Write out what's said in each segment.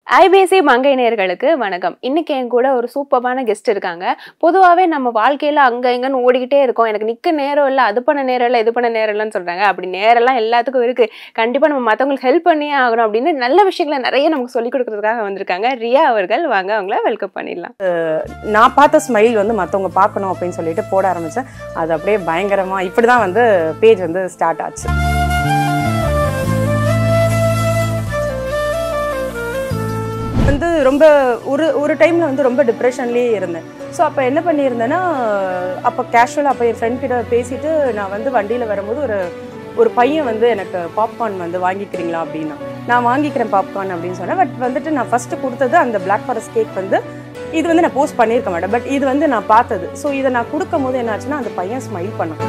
IBC மங்கை நேயர்களுக்கு வணக்கம். இன்னைக்கு என் கூட ஒரு சூப்பரான கெஸ்ட் இருக்காங்க. பொதுவாவே நம்ம வாழ்க்கையில அங்க இங்கன்னு ஓடிக்கிட்டே இருக்கோம். எனக்கு நிக்க நேரம் இல்ல, அது பண்ண நேரம் இல்ல, இது பண்ண நேரம் இல்லன்னு சொல்றாங்க. அப்படி நேரம்லாம் எல்லாத்துக்கும் இருக்கு. கண்டிப்பா நம்ம மத்தவங்களுக்கு ஹெல்ப் பண்ணியே ஆகணும் அப்படின்னு நல்ல விஷயங்களை நிறைய நமக்கு சொல்லிக் கொடுக்கறதுக்காக வந்திருக்காங்க. ரியா அவர்கள், வாங்க அவங்கள வெல்கம் பண்ணிடலாம். நான் பார்த்த ஸ்மைல் வந்து மற்றவங்க பார்க்கணும் அப்படின்னு சொல்லிட்டு போட ஆரம்பித்தேன். அது அப்படியே பயங்கரமாக இப்படி தான் வந்து பேஜ் வந்து ஸ்டார்ட் ஆச்சு. வந்து ரொம்ப ஒரு டைமில் வந்து ரொம்ப டிப்ரெஷன்லேயே இருந்தேன். ஸோ அப்போ என்ன பண்ணியிருந்தேன்னா, அப்போ கேஷுவலாக அப்போ என் ஃப்ரெண்ட் கிட்ட பேசிட்டு நான் வந்து வண்டியில் வரும்போது ஒரு பையன் வந்து எனக்கு பாப்கார்ன் வந்து வாங்கிக்கிறீங்களா அப்படின்னா, நான் வாங்கிக்கிறேன் பாப்கார்ன் அப்படின்னு சொன்னேன். பட் வந்துட்டு நான் ஃபஸ்ட்டு கொடுத்தது அந்த பிளாக் ஃபாரஸ்ட் கேக் வந்து இது வந்து நான் போஸ்ட் பண்ணியிருக்க மாட்டேன். பட் இது வந்து நான் பார்த்தது. ஸோ இதை நான் கொடுக்கும் போது என்ன ஆச்சுன்னா, அந்த பையன் ஸ்மைல் பண்ணான்.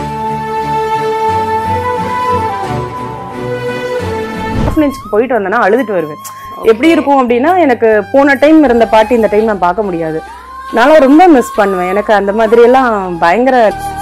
ஆர்ஃபனேஜ்க்கு போயிட்டு வந்தேன்னா அழுதுட்டு வருவேன். எப்படி இருக்கும் அப்படின்னா, எனக்கு போன டைம் இருந்த பாட்டி இந்த டைம் நான் பார்க்க முடியாது. நான் ரொம்ப மிஸ் பண்ணுவேன். எனக்கு அந்த மாதிரி எல்லாம் பயங்கர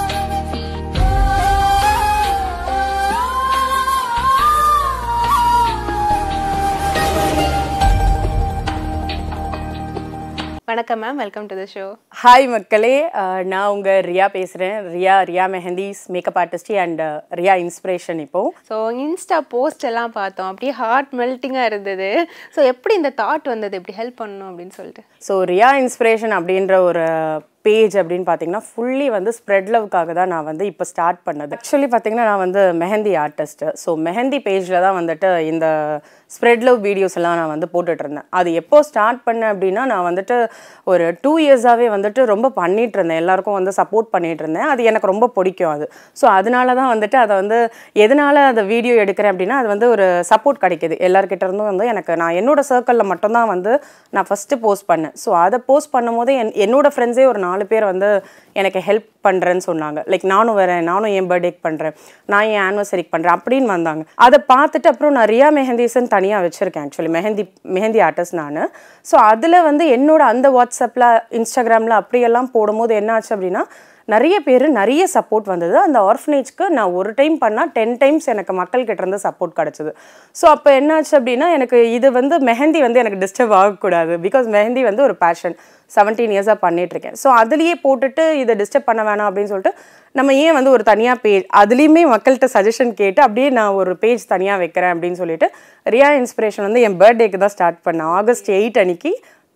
வணக்கம் ma'am, welcome to the show. Hi மக்களே, நான் உங்கள் ரியா பேசுகிறேன். Riya Mehndis makeup artist and Riya inspiration. இப்போது ஸோ இன்ஸ்டா போஸ்ட் எல்லாம் பார்த்தோம், அப்படியே ஹார்ட் மெல்ட்டிங்காக இருந்தது. ஸோ எப்படி இந்த தாட் வந்தது, எப்படி ஹெல்ப் பண்ணணும் அப்படின்னு சொல்லிட்டு? ஸோ ரியா இன்ஸ்பிரேஷன் அப்படின்ற ஒரு பேஜ் அப்படின்னு பார்த்தீங்கன்னா ஃபுல்லி வந்து ஸ்ப்ரெட் லவ்க்காக தான் நான் வந்து இப்போ ஸ்டார்ட் பண்ணது. ஆக்சுவலி பார்த்தீங்கன்னா நான் வந்து மெஹந்தி ஆர்டிஸ்ட்டு. ஸோ மெஹந்தி பேஜில் தான் வந்துட்டு இந்த ஸ்ப்ரெட் லவ் வீடியோஸ் எல்லாம் நான் வந்து போட்டுட்ருந்தேன். அது எப்போ ஸ்டார்ட் பண்ணேன் அப்படின்னா, நான் வந்துட்டு ஒரு 2 இயர்ஸாகவே வந்துட்டு ரொம்ப பண்ணிகிட்டு இருந்தேன். எல்லாருக்கும் வந்து சப்போர்ட் பண்ணிகிட்டு இருந்தேன். அது எனக்கு ரொம்ப பிடிக்கும் அது. ஸோ அதனால தான் வந்துட்டு அதை வந்து எதனால் அதை வீடியோ எடுக்கிறேன் அப்படின்னா, அது வந்து ஒரு சப்போர்ட் கிடைக்கிது எல்லாருக்கிட்ட இருந்தும். வந்து எனக்கு நான் என்னோடய சர்க்கிளில் மட்டும்தான் வந்து நான் ஃபஸ்ட்டு போஸ்ட் பண்ணேன். ஸோ அதை போஸ்ட் பண்ணும் போது என்னோடய ஃப்ரெண்ட்ஸே ஒரு 4 பேர் வந்து எனக்கு ஹெல்ப் பண்ணுறேன்னு சொன்னாங்க. லைக் நானும் வரேன், நானும் என் பர்த்டேக்கு பண்ணுறேன், நான் என் ஆனிவர்சரிக்கு பண்ணுறேன் அப்படின்னு வந்தாங்க. அதை பார்த்துட்டு அப்புறம் நான் ரியா மெஹந்திஸ்ன்னு தனியாக வச்சுருக்கேன். ஆக்சுவலி மெஹந்தி ஆர்டிஸ்ட் நான். ஸோ அதில் வந்து என்னோட அந்த வாட்ஸ்அப்பில் இன்ஸ்டாகிராமில் அப்படியெல்லாம் போடும்போது என்ன ஆச்சு அப்படின்னா, நிறைய பேர் நிறைய சப்போர்ட் வந்தது. அந்த ஆர்ஃபனேஜ்க்கு நான் ஒரு டைம் பண்ணால் 10 டைம்ஸ் எனக்கு மக்கள்கிட்ட இருந்து சப்போர்ட் கிடச்சிது. ஸோ அப்போ என்னாச்சு அப்படின்னா, எனக்கு இது வந்து மெஹந்தி வந்து எனக்கு டிஸ்டர்ப் ஆகக்கூடாது. பிகாஸ் மெஹந்தி வந்து ஒரு பேஷன், 17 இயர்ஸாக பண்ணிகிட்ருக்கேன். ஸோ அதுலேயே போட்டுட்டு இதை டிஸ்டர்ப் பண்ண வேணாம் அப்படின்னு சொல்லிட்டு, நம்ம ஏன் வந்து ஒரு தனியாக பேஜ் அதுலேயுமே மக்கள்கிட்ட சஜஷன் கேட்டு அப்படியே நான் ஒரு பேஜ் தனியாக வைக்கிறேன் அப்படின்னு சொல்லிட்டு ரியா இன்ஸ்பிரேஷன் வந்து என் பர்த்டேக்கு தான் ஸ்டார்ட் பண்ணேன். August 8 அன்னைக்கு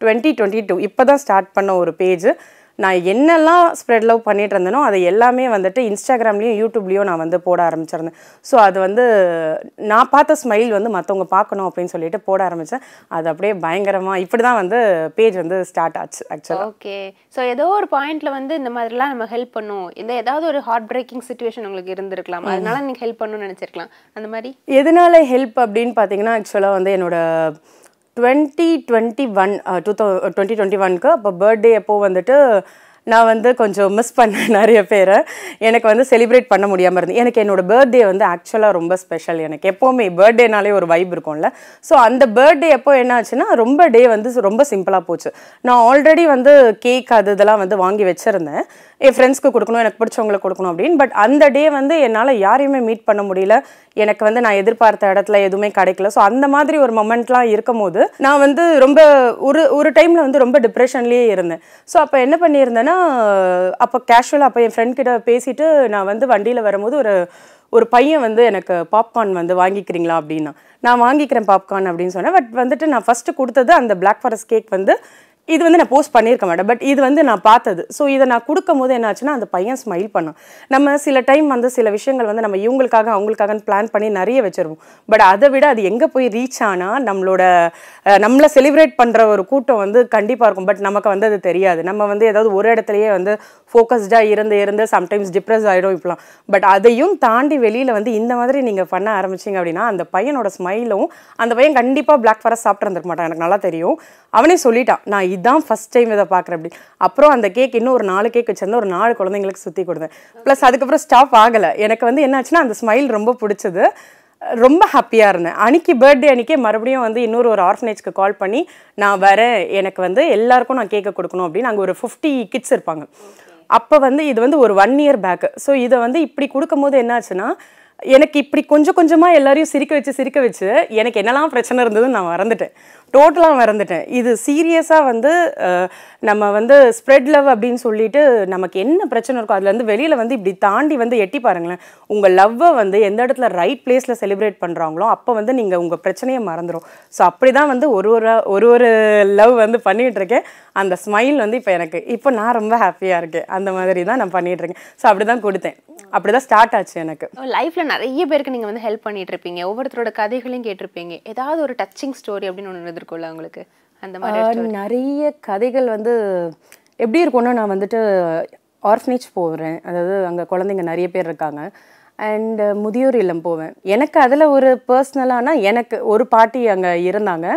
2022 இப்போ தான் ஸ்டார்ட் பண்ண ஒரு பேஜ். நான் என்னெல்லாம் ஸ்ப்ரெட் லவ் பண்ணிட்டு இருந்தேனோ அதை எல்லாமே வந்துட்டு இன்ஸ்டாகிராம்லேயும் யூடியூப்லேயும் நான் வந்து போட ஆரம்பிச்சிருந்தேன். ஸோ அது வந்து நான் பார்த்த ஸ்மைல் வந்து மற்றவங்க பார்க்கணும் அப்படின்னு சொல்லிட்டு போட ஆரம்பித்தேன். அது அப்படியே பயங்கரமாக இப்படி தான் வந்து பேஜ் வந்து ஸ்டார்ட் ஆச்சு ஆக்சுவலாக. ஓகே. ஸோ ஏதோ ஒரு பாயிண்ட்ல வந்து இந்த மாதிரிலாம் நம்ம ஹெல்ப் பண்ணுவோம். இந்த ஏதாவது ஒரு ஹார்ட் பிரேக்கிங் சுச்சுவேஷன் உங்களுக்கு இருந்திருக்கலாம், அதனால நீங்கள் ஹெல்ப் பண்ணணும்னு நினச்சிருக்கலாம். அந்த மாதிரி எதனால ஹெல்ப் அப்படின்னு பார்த்தீங்கன்னா, ஆக்சுவலாக வந்து என்னோட 2021க்கு அப்போ பர்த்டே அப்போது வந்துட்டு நான் வந்து கொஞ்சம் மிஸ் பண்ணேன் நிறைய பேரை. எனக்கு வந்து செலிப்ரேட் பண்ண முடியாமல் இருந்தது. எனக்கு என்னோடய பர்த்டே வந்து ஆக்சுவலாக ரொம்ப ஸ்பெஷல். எனக்கு எப்போவுமே பர்த்டேனாலே ஒரு வைப் இருக்கும்ல. ஸோ அந்த பர்த்டே அப்போ என்ன ஆச்சுன்னா, ரொம்ப டே வந்து ரொம்ப சிம்பிளாக போச்சு. நான் ஆல்ரெடி வந்து கேக் இதெல்லாம் வந்து வாங்கி வச்சுருந்தேன், என் ஃப்ரெண்ட்ஸ்க்கு கொடுக்கணும், எனக்கு பிடிச்சவங்களுக்கு கொடுக்கணும் அப்படின்னு. பட் அந்த டே வந்து என்னால் யாரையுமே மீட் பண்ண முடியல. எனக்கு வந்து நான் எதிர்பார்த்த இடத்துல எதுவுமே கிடைக்கல. ஸோ அந்த மாதிரி ஒரு மொமெண்ட்லாம் இருக்கும் போது நான் வந்து ரொம்ப ஒரு டைமில் வந்து ரொம்ப டிப்ரெஷன்லேயே இருந்தேன். ஸோ அப்போ என்ன பண்ணியிருந்தேன்னா, அப்போ கேஷுவலாக அப்போ என் ஃப்ரெண்ட் கிட்ட பேசிட்டு நான் வந்து வண்டியில் வரும்போது ஒரு பையன் வந்து எனக்கு பாப்கார்ன் வந்து வாங்கிக்கிறீங்களா அப்படின்னா, நான் வாங்கிக்கிறேன் பாப்கார்ன் அப்படின்னு சொன்னேன். பட் வந்துட்டு நான் ஃபஸ்ட்டு கொடுத்தது அந்த பிளாக் ஃபாரஸ்ட் கேக் வந்து இது வந்து நான் போஸ்ட் பண்ணியிருக்க மாட்டேன். பட் இது வந்து நான் பார்த்தது. ஸோ இதை நான் கொடுக்கும் போது என்ன ஆச்சுன்னா, அந்த பையன் ஸ்மைல் பண்ணான். நம்ம சில டைம் வந்து சில விஷயங்கள் வந்து நம்ம இவங்களுக்காக அவங்களுக்காக பிளான் பண்ணி நிறைய வச்சுருவோம். பட் அதை விட அது எங்கே போய் ரீச் ஆனால் நம்மளை செலிப்ரேட் பண்ணுற ஒரு கூட்டம் வந்து கண்டிப்பாக இருக்கும். பட் நமக்கு வந்து அது தெரியாது. நம்ம வந்து ஏதாவது ஒரு இடத்துலையே வந்து ஃபோக்கஸ்டாக இருந்து சம்டைம்ஸ் டிப்ரெஸ் ஆகிடும் இப்பலாம். பட் அதையும் தாண்டி வெளியில் வந்து இந்த மாதிரி நீங்கள் பண்ண ஆரம்பிச்சிங்க அப்படின்னா, அந்த பையனோட ஸ்மைலும், அந்த பையன் கண்டிப்பாக பிளாக் ஃபாரஸ்ட் சாப்பிட்டு இருந்திருக்க மாட்டான், எனக்கு நல்லா தெரியும். அவனே சொல்லிட்டான், நான் இதான் ஃபஸ்ட் டைம் இதை பார்க்குறேன் அப்படி. அப்புறம் அந்த கேக் இன்னும் ஒரு 4 கேக் வச்சிருந்தேன், ஒரு 4 குழந்தைங்களுக்கு சுற்றி கொடுத்தேன். ப்ளஸ் அதுக்கப்புறம் ஸ்டாப் ஆகலை. எனக்கு வந்து என்னாச்சுன்னா, அந்த ஸ்மைல் ரொம்ப பிடிச்சது. ரொம்ப ஹாப்பியாக இருந்தேன். அன்றைக்கி பர்த்டே அன்றைக்கே மறுபடியும் வந்து இன்னொரு ஆர்ஃபனேஜ்க்கு கால் பண்ணி, நான் வரேன், எனக்கு வந்து எல்லாருக்கும் நான் கேக்கை கொடுக்கணும் அப்படின்னு. அங்கே ஒரு 50 கிட்ஸ் இருப்பாங்க. அப்போ வந்து இது வந்து ஒரு 1 இயர் பேக்கு. ஸோ இதை வந்து இப்படி கொடுக்கும்போது என்னாச்சுன்னா, எனக்கு இப்படி கொஞ்சம் கொஞ்சமாக எல்லாரையும் சிரிக்க வச்சு எனக்கு என்னெல்லாம் பிரச்சனை இருந்ததுன்னு நான் மறந்துட்டேன். டோட்டலாக மறந்துட்டேன். இது சீரியஸாக வந்து நம்ம வந்து ஸ்ப்ரெட் லவ் அப்படின்னு சொல்லிட்டு நமக்கு என்ன பிரச்சனை இருக்கோ அதுலேருந்து வெளியில் வந்து இப்படி தாண்டி வந்து எட்டி பாருங்களேன். உங்கள் லவ்வை வந்து எந்த இடத்துல ரைட் பிளேஸில் செலிப்ரேட் பண்ணுறாங்களோ அப்போ வந்து நீங்கள் உங்கள் பிரச்சனையை மறந்துடும். ஸோ அப்படி தான் வந்து ஒரு லவ் வந்து பண்ணிகிட்டு இருக்கேன். அந்த ஸ்மைல் வந்து இப்போ நான் ரொம்ப ஹாப்பியாக இருக்கேன். அந்த மாதிரி தான் நான் பண்ணிகிட்டு இருக்கேன். ஸோ அப்படி தான் கொடுத்தேன். அப்படி தான் ஸ்டார்ட் ஆச்சு எனக்கு. லைஃப்பில் நிறைய பேருக்கு நீங்கள் வந்து ஹெல்ப் பண்ணிட்டு இருப்பீங்க, ஒவ்வொருத்தரோட கதைகளையும் கேட்டிருப்பீங்க. ஏதாவது ஒரு டச்சிங் ஸ்டோரி அப்படின்னு ஒன்று இருந்திருக்கும்ல உங்களுக்கு? அந்த மாதிரி நிறைய கதைகள் வந்து எப்படி இருக்கும்னா, நான் வந்துட்டு ஆர்ஃபனேஜ் போகிறேன், அதாவது அங்கே குழந்தைங்க நிறைய பேர் இருக்காங்க. அண்ட் முதியோர் இல்லம் போவேன். எனக்கு அதில் ஒரு பர்சனலானா எனக்கு ஒரு பாட்டி அங்கே இருந்தாங்க.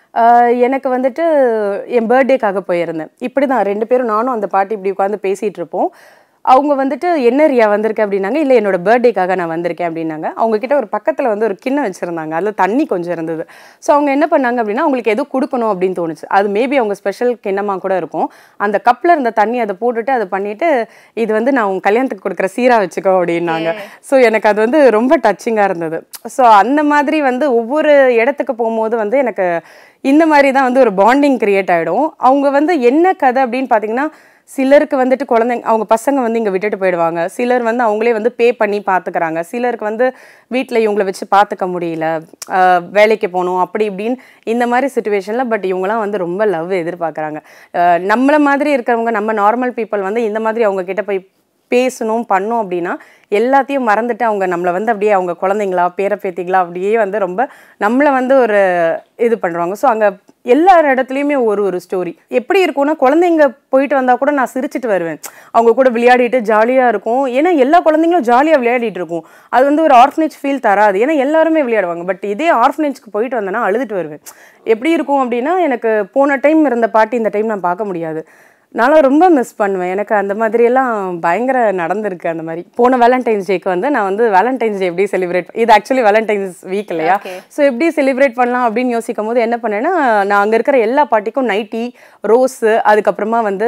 எனக்கு வந்துட்டு என் பர்த்டேக்காக போயிருந்தேன். இப்படி தான் 2 பேரும் நானும் அந்த பாட்டி இப்படி உட்காந்து பேசிகிட்டு இருப்போம். அவங்க வந்துட்டு என்ன ரியா வந்திருக்கேன் அப்படின்னாங்க. இல்லை என்னோட பர்த்டேக்காக நான் வந்திருக்கேன் அப்படின்னாங்க. அவங்கக்கிட்ட ஒரு பக்கத்தில் வந்து ஒரு கிண்ணம் வச்சுருந்தாங்க, அதில் தண்ணி கொஞ்சம் இருந்தது. ஸோ அவங்க என்ன பண்ணாங்க அப்படின்னா, அவங்களுக்கு எதுவும் கொடுக்கணும் அப்படின்னு தோணுச்சு. அது மேபி அவங்க ஸ்பெஷல் கிண்ணமாக கூட இருக்கும். அந்த கப்பில் இருந்த தண்ணி அதை போட்டுட்டு அதை பண்ணிவிட்டு, இது வந்து நான் உங்கள் கல்யாணத்துக்கு கொடுக்குற சீராக வச்சுக்கோ அப்படின்னாங்க. ஸோ எனக்கு அது வந்து ரொம்ப டச்சிங்காக இருந்தது. ஸோ அந்த மாதிரி வந்து ஒவ்வொரு இடத்துக்கு போகும்போது வந்து எனக்கு இந்த மாதிரி தான் வந்து ஒரு பாண்டிங் க்ரியேட் ஆகிடும். அவங்க வந்து என்ன கதை அப்படின்னு பார்த்தீங்கன்னா, சிலருக்கு வந்துட்டு குழந்தைங்க அவங்க பசங்க வந்து இங்கே விட்டுட்டு போயிடுவாங்க. சிலர் வந்து அவங்களே வந்து பே பண்ணி பார்த்துக்கிறாங்க. சிலருக்கு வந்து வீட்டில் இவங்களை வச்சு பார்த்துக்க முடியல, வேலைக்கு போகணும் அப்படி இப்படின்னு இந்த மாதிரி சுச்சுவேஷனில். பட் இவங்களாம் வந்து ரொம்ப லவ் எதிர்பார்க்குறாங்க. நம்மளை மாதிரி இருக்கிறவங்க, நம்ம நார்மல் பீப்புள் வந்து இந்த மாதிரி அவங்க கிட்ட போய் பேசணும் பண்ணோம் அப்படின்னா எல்லாத்தையும் மறந்துட்டு அவங்க நம்மளை வந்து அப்படியே அவங்க குழந்தைங்களா பேரப்பேத்திங்களா அப்படியே வந்து ரொம்ப நம்மளை வந்து ஒரு இது பண்ணுறாங்க. ஸோ அங்கே எல்லார் இடத்துலையுமே ஒரு ஸ்டோரி எப்படி இருக்கும்னா, குழந்தைங்க போயிட்டு வந்தால் கூட நான் சிரிச்சிட்டு வருவேன். அவங்க கூட விளையாடிட்டு ஜாலியாக இருக்கும். ஏன்னா எல்லா குழந்தைங்களும் ஜாலியாக விளையாடிட்டு இருக்கும். அது வந்து ஒரு ஆர்ஃபனேஜ் ஃபீல் தராது. ஏன்னா எல்லாருமே விளையாடுவாங்க. பட் இதே ஆர்ஃபனேஜ்க்கு போயிட்டு வந்தேன்னா அழுதுட்டு வருவேன். எப்படி இருக்கும் அப்படின்னா, எனக்கு போன டைம் இருந்த பாட்டி இந்த டைம் நான் பார்க்க முடியாது. நானும் ரொம்ப மிஸ் பண்ணுவேன். எனக்கு அந்த மாதிரியெல்லாம் பயங்கர நடந்திருக்கு. அந்த மாதிரி போன வேலண்டைன்ஸ் டேக்கு வந்து நான் வந்து வேலண்டைன்ஸ் டே எப்படி செலிப்ரேட், இது ஆக்சுவலி வேலண்டைன்ஸ் வீக் இல்லையா? ஸோ எப்படி செலிப்ரேட் பண்ணலாம் அப்படின்னு யோசிக்கும் போது என்ன பண்ணேன்னா, நான் அங்கே இருக்கிற எல்லா பாட்டிக்கும் நைட்டி, ரோஸு, அதுக்கப்புறமா வந்து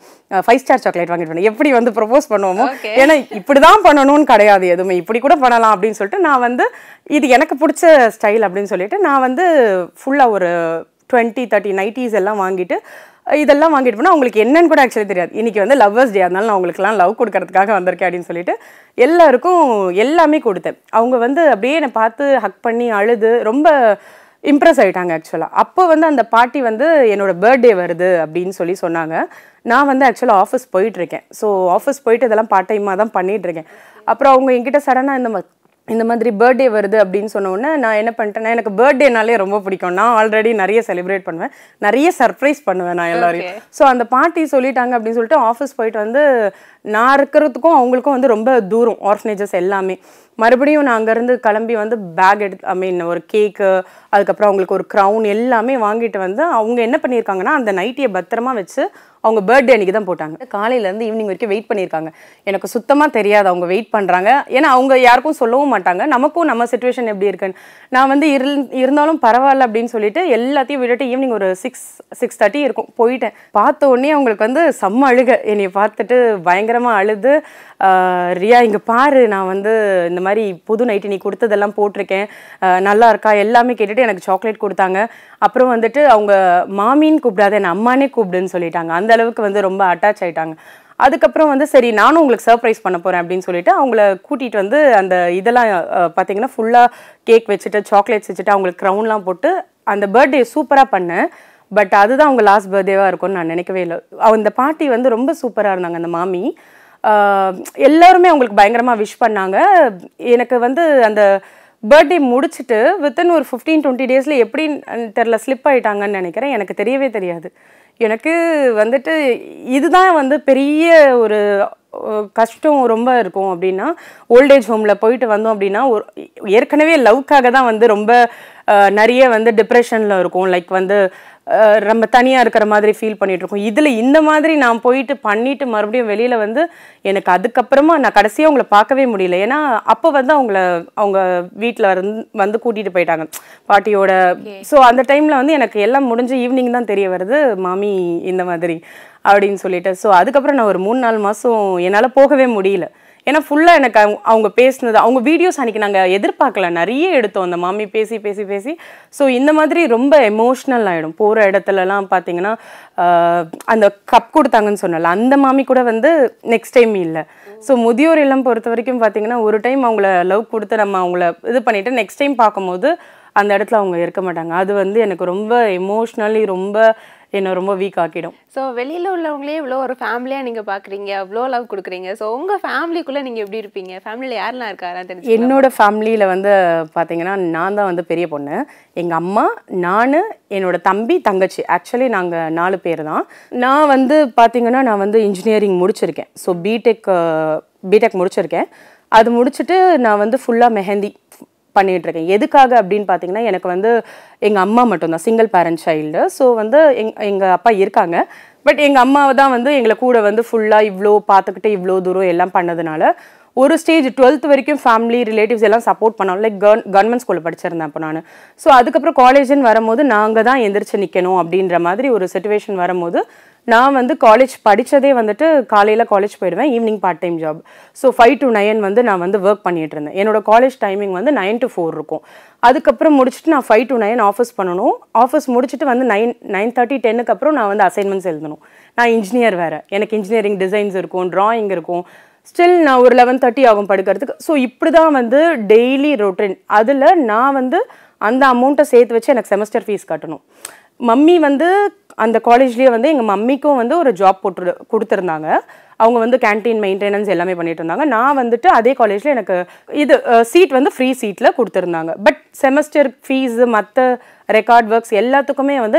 5 ஸ்டார் சாக்லேட் வாங்கிட்டு வந்தேன். எப்படி வந்து ப்ரொபோஸ் பண்ணுவோமோ, ஏன்னா இப்படி தான் பண்ணணும்னு கிடையாது, எதுவுமே இப்படி கூட பண்ணலாம் அப்படின்னு சொல்லிட்டு நான் வந்து இது எனக்கு பிடிச்ச ஸ்டைல் அப்படின்னு சொல்லிட்டு நான் வந்து ஃபுல்லாக ஒரு 20-30 நைட்டிஸ் எல்லாம் வாங்கிட்டு இதெல்லாம் வாங்கிட்டு போனால் அவங்களுக்கு என்னன்னு கூட ஆக்சுவலி தெரியாது. இன்றைக்கி வந்து லவ்வர்ஸ் டே, அதனால நான் அவங்களுக்குலாம் லவ் கொடுக்கறதுக்காக வந்திருக்கேன் அப்படின்னு சொல்லிட்டு எல்லாருக்கும் எல்லாமே கொடுத்தேன். அவங்க வந்து அப்படியே என்னை பார்த்து ஹக் பண்ணி அழுது ரொம்ப இம்ப்ரெஸ் ஆகிட்டாங்க. ஆக்சுவலாக அப்போ வந்து அந்த பாட்டி வந்து என்னோடய பர்த்டே வருது அப்படின்னு சொன்னாங்க. நான் வந்து ஆக்சுவலாக ஆஃபீஸ் போயிட்டுருக்கேன். ஸோ ஆஃபீஸ் போயிட்டு இதெல்லாம் பார்ட் டைமாக தான் பண்ணிகிட்ருக்கேன். அப்புறம் அவங்க என்கிட்ட சடனாக இந்த மாதிரி பர்த்டே வருது அப்படின்னு சொன்னோன்னே நான் என்ன பண்ணிட்டேன்னா, எனக்கு பர்த்டேனாலே ரொம்ப பிடிக்கும். நான் ஆல்ரெடி நிறைய செலிப்ரேட் பண்ணுவேன், நிறைய சர்ப்ரைஸ் பண்ணுவேன் நான் எல்லாரையும். ஸோ அந்த பாட்டி சொல்லிட்டாங்க அப்படின்னு சொல்லிட்டு ஆஃபீஸ் போயிட்டு வந்து நான் இருக்கிறதுக்கும் அவங்களுக்கும் வந்து ரொம்ப தூரம் ஆர்ஃபனேஜஸ் எல்லாமே. மறுபடியும் நான் அங்கேருந்து கிளம்பி வந்து பேக் ஒரு கேக்கு, அதுக்கப்புறம் அவங்களுக்கு ஒரு க்ரௌன் எல்லாமே வாங்கிட்டு வந்து அவங்க என்ன பண்ணியிருக்காங்கன்னா, அந்த நைட்டியை பத்திரமா வச்சு அவங்க பர்த்டே அன்றைக்கி தான் போட்டாங்க. காலையிலேருந்து ஈவினிங் வரைக்கும் வெயிட் பண்ணியிருக்காங்க. எனக்கு சுத்தமாக தெரியாது அவங்க வெயிட் பண்ணுறாங்க. ஏன்னா அவங்க யாருக்கும் சொல்லவும் மாட்டாங்க, நமக்கும் நம்ம சிச்சுவேஷன் எப்படி இருக்குன்னு. நான் வந்து இருந்தாலும் பரவாயில்ல அப்படின்னு சொல்லிட்டு எல்லாத்தையும் விட்டுட்டு ஈவினிங் ஒரு 6-6:30 இருக்கும் போயிட்டேன். பார்த்த உடனே அவங்களுக்கு வந்து செம்ம அழுக. என்னை பார்த்துட்டு பயங்கரமாக அழுது, ரியா இங்கே பாரு, நான் வந்து இந்த மாதிரி புது நைட்டு நீ கொடுத்ததெல்லாம் போட்டிருக்கேன், நல்லா இருக்கா எல்லாமே கேட்டுட்டு எனக்கு சாக்லேட் கொடுத்தாங்க. அப்புறம் வந்துட்டு அவங்க மாமின்னு கூப்பிடாத என்ன அம்மானே கூப்பிடுன்னு சொல்லிட்டாங்க. அந்த அளவுக்கு வந்து ரொம்ப அட்டாச் ஆகிட்டாங்க. அதுக்கப்புறம் வந்து சரி நானும் உங்களுக்கு சர்ப்ரைஸ் பண்ண போகிறேன் அப்படின்னு சொல்லிட்டு அவங்கள கூட்டிகிட்டு வந்து அந்த இதெல்லாம் பார்த்தீங்கன்னா ஃபுல்லாக கேக் வச்சுட்டு சாக்லேட்ஸ் வச்சுட்டு அவங்களுக்கு க்ரௌன்லாம் போட்டு அந்த பர்த்டே சூப்பராக பண்ணேன். பட் அதுதான் அவங்க லாஸ்ட் பர்த்டேவாக இருக்கும்னு நான் நினைக்கவே இல்லை. அந்த பாட்டி வந்து ரொம்ப சூப்பராக இருந்தாங்க. அந்த மாமி எல்லாருமே அவங்களுக்கு பயங்கரமாக விஷ் பண்ணாங்க. எனக்கு வந்து அந்த பர்த்டே முடிச்சுட்டு வித்தின் ஒரு 15-20 டேஸில் எப்படின்னு தெரில ஸ்லிப் ஆகிட்டாங்கன்னு நினைக்கிறேன். எனக்கு தெரியவே தெரியாது. எனக்கு வந்துட்டு இதுதான் வந்து பெரிய ஒரு கஷ்டம் ரொம்ப இருக்கும். அப்படின்னா ஓல்டேஜ் ஹோமில் போயிட்டு வந்தோம் அப்படின்னா ஏற்கனவே லவ்க்காக தான் வந்து ரொம்ப நிறைய வந்து டிப்ரெஷனில் இருக்கும். லைக் வந்து நம்ம தனியாக இருக்கிற மாதிரி ஃபீல் பண்ணிகிட்ருக்கோம். இதில் இந்த மாதிரி நான் போயிட்டு பண்ணிவிட்டு மறுபடியும் வெளியில் வந்து எனக்கு அதுக்கப்புறமா நான் கடைசியாக அவங்கள பார்க்கவே முடியல. ஏன்னா அப்போ வந்து அவங்க வீட்டில் வந்து கூட்டிகிட்டு போயிட்டாங்க பாட்டியோட. ஸோ அந்த டைமில் வந்து எனக்கு எல்லாம் முடிஞ்சு ஈவினிங் தான் தெரிய வருது மாமி இந்த மாதிரி அப்படின்னு சொல்லிட்டு. ஸோ அதுக்கப்புறம் நான் ஒரு 3-4 மாதம் என்னால் போகவே முடியல. ஏன்னா ஃபுல்லாக எனக்கு அவங்க பேசினது அவங்க வீடியோஸ் அன்றைக்கி நாங்கள் எதிர்பார்க்கல, நிறைய எடுத்தோம் அந்த மாமி பேசி பேசி பேசி. ஸோ இந்த மாதிரி ரொம்ப எமோஷ்னல் ஆகிடும். போகிற இடத்துலலாம் பார்த்தீங்கன்னா அந்த கப் கொடுத்தாங்கன்னு சொன்னல, அந்த மாமி கூட வந்து நெக்ஸ்ட் டைம் இல்லை. ஸோ முதியோர் இல்லம் பொறுத்த வரைக்கும் பார்த்தீங்கன்னா ஒரு டைம் அவங்கள லவ் கொடுத்து நம்ம அவங்கள இது பண்ணிவிட்டு நெக்ஸ்ட் டைம் பார்க்கும்போது அந்த இடத்துல அவங்க இருக்க மாட்டாங்க. அது வந்து எனக்கு ரொம்ப எமோஷ்னலி ரொம்ப என்ன ரொம்ப வீக் ஆக்கிடும். ஸோ வெளியில் உள்ளவங்களே இவ்வளோ ஒரு ஃபேமிலியாக நீங்கள் பார்க்குறீங்க, அவ்வளோ லவ் கொடுக்குறீங்க. ஸோ உங்கள் ஃபேமிலிக்குள்ளே நீங்கள் எப்படி இருப்பீங்க? ஃபேமிலியில் யாரெல்லாம் இருக்காரா தெரிஞ்சு? என்னோட ஃபேமிலியில் வந்து பார்த்தீங்கன்னா நான் தான் வந்து பெரிய பொண்ணு. எங்கள் அம்மா, நான், என்னோட தம்பி, தங்கச்சி. ஆக்சுவலி நாங்கள் 4 பேர் தான். நான் வந்து பார்த்தீங்கன்னா நான் வந்து இன்ஜினியரிங் முடிச்சிருக்கேன். ஸோ பிடெக் முடிச்சிருக்கேன். அது முடிச்சுட்டு நான் வந்து ஃபுல்லாக மெஹந்தி பண்ணிகிட்ருக்கேன். எதுக்காக அப்படின்னு பார்த்தீங்கன்னா எனக்கு வந்து எங்கள் அம்மா மட்டும்தான், சிங்கிள் பேரண்ட் சைல்டு. ஸோ வந்து எங்கள் அப்பா இருக்காங்க. பட் எங்கள் அம்மாவை தான் வந்து எங்களை கூட வந்து ஃபுல்லாக இவ்வளோ பார்த்துக்கிட்டு இவ்வளோ தூரம் எல்லாம் பண்ணதுனால ஒரு ஸ்டேஜ் 12th வரைக்கும் ஃபேமிலி ரிலேட்டிவ்ஸ் எல்லாம் சப்போர்ட் பண்ணோம். லைக் கவர்மெண்ட் ஸ்கூலில் படிச்சிருந்தேன் அப்போ நான். ஸோ அதுக்கப்புறம் காலேஜுன்னு வரும்போது நாங்கள் தான் எந்திரிச்சு நிற்கணும் அப்படின்ற மாதிரி ஒரு சிச்சுவேஷன் வரும்போது நான் வந்து காலேஜ் படித்ததே வந்துட்டு காலையில் காலேஜ் போயிடுவேன், evening part time job. So 5 to 9 வந்து நான் வந்து ஒர்க் பண்ணிகிட்டு இருந்தேன். என்னோட காலேஜ் டைமிங் வந்து 9 to 4 இருக்கும். அதுக்கப்புறம் முடிச்சுட்டு நான் 5 to 9 ஆஃபீஸ் பண்ணணும். ஆஃபீஸ் முடிச்சுட்டு வந்து 9:30 10க்கு அப்புறம் நான் வந்து அசைன்மெண்ட்ஸ் எழுதணும். நான் இன்ஜினியர் வேறு, எனக்கு இன்ஜினியரிங் டிசைன்ஸ் இருக்கும், ட்ராயிங் இருக்கும். ஸ்டில் நான் ஒரு 11:30 ஆகும் படுக்கிறதுக்கு. ஸோ இப்படி தான் வந்து டெய்லி ரொட்டீன். அதில் நான் வந்து அந்த அமௌண்ட்டை சேர்த்து வச்சு எனக்கு செமஸ்டர் ஃபீஸ் கட்டணும். மம்மி வந்து அந்த காலேஜ்லேயே வந்து எங்கள் மம்மிக்கும் வந்து ஒரு ஜாப் கொடுத்துருந்தாங்க. அவங்க வந்து கேன்டீன் மெயின்டெனன்ஸ் எல்லாமே பண்ணிட்டு இருந்தாங்க. நான் வந்துட்டு அதே காலேஜில் எனக்கு இது சீட் வந்து ஃப்ரீ சீட்டில் கொடுத்துருந்தாங்க. பட் செமஸ்டர் ஃபீஸு மற்ற ரெக்கார்ட் ஒர்க்ஸ் எல்லாத்துக்குமே வந்து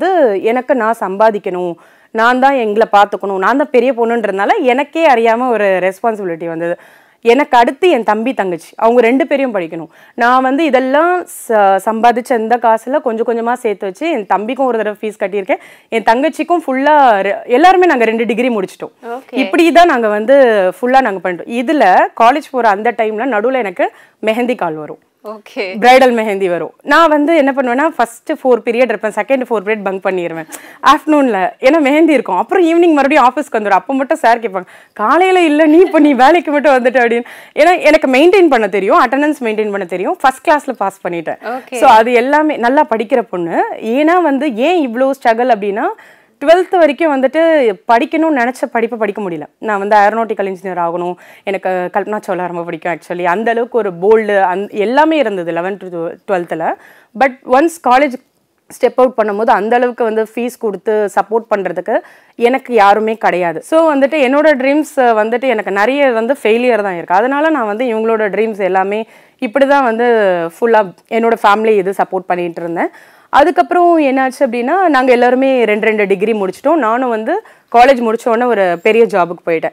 நான் சம்பாதிக்கணும், நான் தான் எங்களை பார்த்துக்கணும், நான் தான் பெரிய பொண்ணுன்றதுனால எனக்கே அறியாமல் ஒரு ரெஸ்பான்சிபிலிட்டி வந்தது. எனக்கு அடுத்து என் தம்பி தங்கச்சி அவங்க 2 பேரையும் படிக்கணும். நான் வந்து இதெல்லாம் சம்பாதிச்ச இந்த காசில் கொஞ்சம் கொஞ்சமாக சேர்த்து வச்சு என் தம்பிக்கும் ஒரு தடவை ஃபீஸ் கட்டியிருக்கேன், என் தங்கச்சிக்கும் ஃபுல்லாக எல்லாருமே நாங்கள் 2 டிகிரி முடிச்சிட்டோம். இப்படி தான் நாங்கள் வந்து ஃபுல்லாக நாங்கள் பண்ணிட்டோம். இதில் காலேஜ் போகிற அந்த டைமில் நடுவில் எனக்கு மெஹந்தி கால் வரும். ஓகே, பிரைடல் மெஹந்தி வரும். நான் வந்து என்ன பண்ணுவேன்னா ஃபர்ஸ்ட் 4 பீரியட் இருப்பேன், செகண்ட் 4 பீரியட் பங்க் பண்ணிடுவேன் ஆஃப்டர்நூனில். ஏன்னா மெஹந்தி இருக்கும். அப்புறம் ஈவினிங் மறுபடியும் ஆஃபீஸ்க்கு வந்துடும். அப்போ மட்டும் சார் கேட்பாங்க, காலையில் இல்லை நீ வேலைக்கு மட்டும் வந்துட்டு அப்படின்னு. ஏன்னா எனக்கு மெயின்டைன் பண்ண தெரியும், அட்டண்டன்ஸ் மெயின்டைன் பண்ண தெரியும். ஃபர்ஸ்ட் கிளாஸில் பாஸ் பண்ணிட்டேன். ஸோ அது எல்லாமே நல்லா படிக்கிற பொண்ணு. ஏன்னா வந்து ஏன் இவ்வளோ ஸ்ட்ரகிள் அப்படின்னா 12th வரைக்கும் வந்துட்டு படிக்கணும்னு நினச்ச படிப்பை படிக்க முடியல. நான் வந்து ஏரோநாட்டிக்கல் இன்ஜினியர் ஆகணும், எனக்கு கல்பனா சாவ்லா ரொம்ப பிடிக்கும். ஆக்சுவலி அந்த அளவுக்கு ஒரு போல்டு எல்லாமே இருந்தது 11th to 12th. But once college step out பண்ணும்போது அந்த அளவுக்கு வந்து ஃபீஸ் கொடுத்து சப்போர்ட் பண்ணுறதுக்கு எனக்கு யாருமே கிடையாது. ஸோ வந்துட்டு என்னோட ட்ரீம்ஸ் வந்துட்டு எனக்கு நிறைய வந்து ஃபெயிலியர் தான் இருக்குது. அதனால நான் வந்து இவங்களோட ட்ரீம்ஸ் எல்லாமே இப்படி தான் வந்து ஃபுல்லாக என்னோட ஃபேமிலி இது சப்போர்ட் பண்ணிகிட்டு இருந்தேன். அதுக்கப்புறம் என்னாச்சு அப்படின்னா நாங்கள் எல்லாருமே 2 டிகிரி முடிச்சிட்டோம். நானும் வந்து காலேஜ் முடித்த உடனே ஒரு பெரிய ஜாபுக்கு போயிட்டேன்.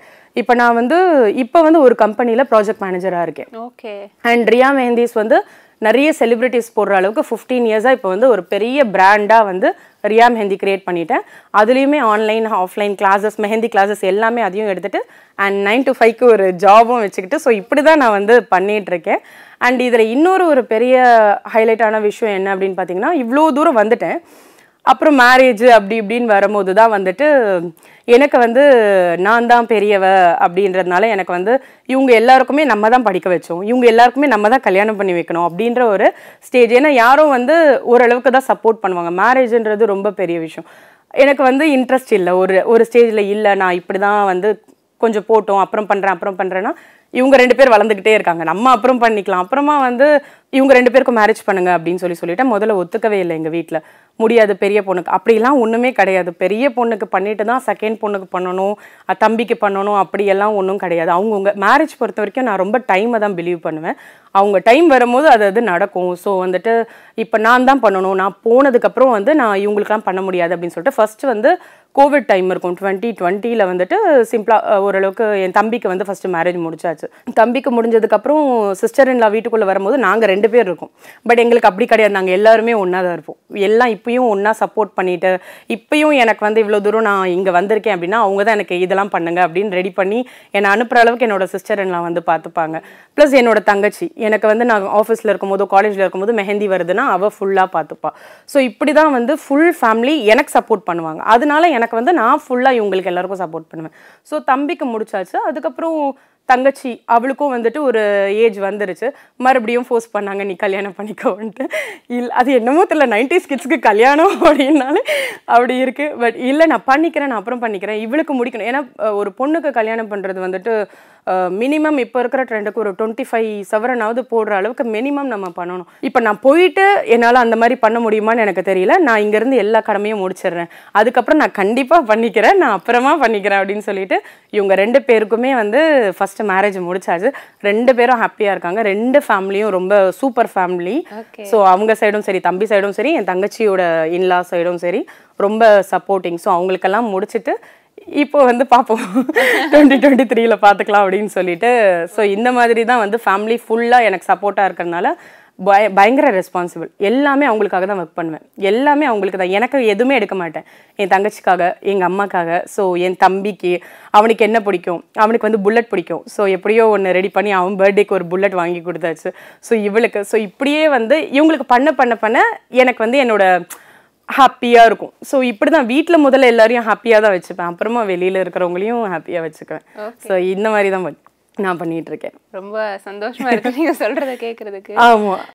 இப்போ வந்து ஒரு கம்பெனியில் ப்ராஜெக்ட் மேனேஜராக இருக்கேன். ஓகே. அண்ட் ரியா மெஹந்திஸ் வந்து நிறைய செலிபிரிட்டிஸ் போடுற அளவுக்கு 15 இயர்ஸாக இப்போ வந்து ஒரு பெரிய பிராண்டாக வந்து ரியா மெஹந்தி கிரியேட் பண்ணிட்டேன். அதுலேயுமே online offline classes, mehndi classes எல்லாமே அதையும் எடுத்துகிட்டு அண்ட் 9 to 5க்கு ஒரு ஜாபும் வச்சுக்கிட்டு ஸோ இப்படி தான் நான் வந்து பண்ணிகிட்ருக்கேன். அண்ட் இதில் இன்னொரு ஒரு பெரிய ஹைலைட்டான விஷயம் என்ன அப்படின்னு பார்த்தீங்கன்னா, இவ்வளோ தூரம் வந்துட்டேன். அப்புறம் மேரேஜ் அப்படி இப்படின்னு வரும்போது தான் வந்துட்டு எனக்கு வந்து நான் தான் பெரியவ அப்படின்றதுனால எனக்கு வந்து இவங்க எல்லாருக்குமே நம்ம தான் படிக்க வச்சோம், இவங்க எல்லாருக்குமே நம்ம தான் கல்யாணம் பண்ணி வைக்கணும் அப்படின்ற ஒரு ஸ்டேஜ். ஏன்னா யாரும் வந்து ஓரளவுக்கு தான் சப்போர்ட் பண்ணுவாங்க. மேரேஜ்ன்றது ரொம்ப பெரிய விஷயம். எனக்கு வந்து இன்ட்ரெஸ்ட் இல்லை, ஒரு ஸ்டேஜில் இல்லை நான் இப்படி தான் வந்து கொஞ்சம் போட்டோம் அப்புறம் பண்ணுறேன்னா இவங்க 2 பேர் வளர்ந்துக்கிட்டே இருக்காங்க, நம்ம அப்புறம் பண்ணிக்கலாம், அப்புறமா வந்து இவங்க 2 பேருக்கும் மேரேஜ் பண்ணுங்க அப்படின்னு சொல்லிட்டேன். முதல்ல ஒத்துக்கவே இல்லை எங்கள் வீட்டில். முடியாது பெரிய பொண்ணுக்கு, அப்படிலாம் ஒன்றுமே கிடையாது. பெரிய பொண்ணுக்கு பண்ணிட்டு தான் செகண்ட் பொண்ணுக்கு பண்ணணும், தம்பிக்கு பண்ணணும், அப்படியெல்லாம் ஒன்றும் கிடையாது. அவங்கவுங்க மேரேஜ் பொறுத்த வரைக்கும் நான் ரொம்ப டைமை தான் பிலீவ் பண்ணுவேன். அவங்க டைம் வரும்போது அது நடக்கும். ஸோ வந்துட்டு இப்போ நான் தான் பண்ணணும், நான் போனதுக்கப்புறம் வந்து நான் இவங்களுக்குலாம் பண்ண முடியாது அப்படின்னு சொல்லிட்டு ஃபஸ்ட்டு வந்து கோவிட் டைம் இருக்கும் 2020 வந்துட்டு சிம்பிளாக ஓரளவுக்கு என் தம்பிக்கு வந்து ஃபஸ்ட்டு மேரேஜ் முடிச்சாச்சு. தம்பிக்கு முடிஞ்சதுக்கப்புறம் சிஸ்டர் இன் லா வீட்டுக்குள்ளே வரும்போது நாங்கள் 2 பேர் இருக்கோம். பட் எங்களுக்கு அப்படி கிடையாது, நாங்கள் எல்லாருமே ஒன்றா தான் இருப்போம். எல்லாம் இப்பயும் ஒன்றா சப்போர்ட் பண்ணிட்டு இப்பயும் எனக்கு வந்து இவ்வளோ தூரம் நான் இங்கே வந்திருக்கேன் அப்படின்னா அவங்க தான் எனக்கு இதெல்லாம் பண்ணுங்க அப்படின்னு ரெடி பண்ணி என்னை அனுப்புகிற அளவுக்கு என்னோட சிஸ்டர் இன் லா வந்து பார்த்துப்பாங்க. ப்ளஸ் என்னோட தங்கச்சி எனக்கு வந்து நான் ஆஃபீஸில் இருக்கும்போது காலேஜில் இருக்கும்போது மெஹந்தி வருதுன்னா அவள் ஃபுல்லாக பார்த்துப்பா. ஸோ இப்படி தான் வந்து ஃபுல் ஃபேமிலி எனக்கு சப்போர்ட் பண்ணுவாங்க. அதனால எனக்கு வந்து நான் ஃபுல்லாக இவங்களுக்கு எல்லாருக்கும் சப்போர்ட் பண்ணுவேன். ஸோ தம்பிக்கு முடிச்சாச்சு. அதுக்கப்புறம் தங்கச்சி அவளுக்கும் வந்துட்டு ஒரு ஏஜ் வந்துருச்சு, மறுபடியும் ஃபோர்ஸ் பண்ணாங்க நீ கல்யாணம் பண்ணிக்கோன்ட்டு. அது என்னமோ தெரியல 90s கிட்ஸ்க்கு கல்யாணம் அப்படின்னாலே அப்படி இருக்கு. பட் இல்லை நான் பண்ணிக்கிறேன், நான் அப்புறம் பண்ணிக்கிறேன், இவளுக்கு முடிக்கணும். ஏன்னா ஒரு பொண்ணுக்கு கல்யாணம் பண்ணுறது வந்துட்டு மினிமம் இப்போ இருக்கிற ட்ரெண்டுக்கு ஒரு 25 சவரனாவது போடுற அளவுக்கு மினிமம் நம்ம பண்ணணும். இப்போ நான் போயிட்டு என்னால் அந்த மாதிரி பண்ண முடியுமான்னு எனக்கு தெரியல. நான் இங்கேருந்து எல்லா கடமையும் முடிச்சிடுறேன், அதுக்கப்புறம் நான் கண்டிப்பாக பண்ணிக்கிறேன், நான் அப்புறமா பண்ணிக்கிறேன் அப்படின்னு சொல்லிட்டு இவங்க 2 பேருக்குமே வந்து ஃபஸ்ட்டு மேரேஜ் முடிச்சாச்சு. 2 பேரும் ஹாப்பியாக இருக்காங்க. 2 ஃபேமிலியும் ரொம்ப சூப்பர் ஃபேமிலி. ஸோ அவங்க சைடும் சரி, தம்பி சைடும் சரி, என் தங்கச்சியோட இன்லா சைடும் சரி ரொம்ப சப்போர்ட்டிங். ஸோ அவங்களுக்கெல்லாம் முடிச்சுட்டு இப்போ வந்து பார்ப்போம் 2023ல பார்த்துக்கலாம் அப்படின்னு சொல்லிட்டு. ஸோ இந்த மாதிரி தான் வந்து ஃபேமிலி ஃபுல்லாக எனக்கு சப்போர்ட்டாக இருக்கிறதுனால பயங்கர ரெஸ்பான்சிபிள். எல்லாமே அவங்களுக்காக தான் ஒர்க் பண்ணுவேன், எல்லாமே அவங்களுக்கு தான். எனக்கு எதுவுமே எடுக்க மாட்டேன். என் தங்கச்சிக்காக, எங்கள் அம்மாக்காக, ஸோ என் தம்பிக்கு அவனுக்கு என்ன பிடிக்கும், அவனுக்கு வந்து புல்லட் பிடிக்கும். ஸோ எப்படியோ ஒன்று ரெடி பண்ணி அவன் பர்த்டேக்கு ஒரு புல்லட் வாங்கி கொடுத்தாச்சு. ஸோ இவளுக்கு ஸோ இப்படியே வந்து இவங்களுக்கு பண்ண எனக்கு வந்து என்னோட ஹாப்பியாக இருக்கும். ஸோ இப்படி தான் வீட்டில் முதல்ல எல்லாரையும் ஹாப்பியாக தான் வச்சுப்பேன், அப்புறமா வெளியில் இருக்கிறவங்களையும் ஹாப்பியாக வச்சுக்குவேன். ஸோ இந்த மாதிரி தான் நான் பண்ணிட்டு இருக்கேன். ரொம்ப சந்தோஷமா இருக்கு நீங்க சொல்றத கேட்கறதுக்கு. ஆமாம்.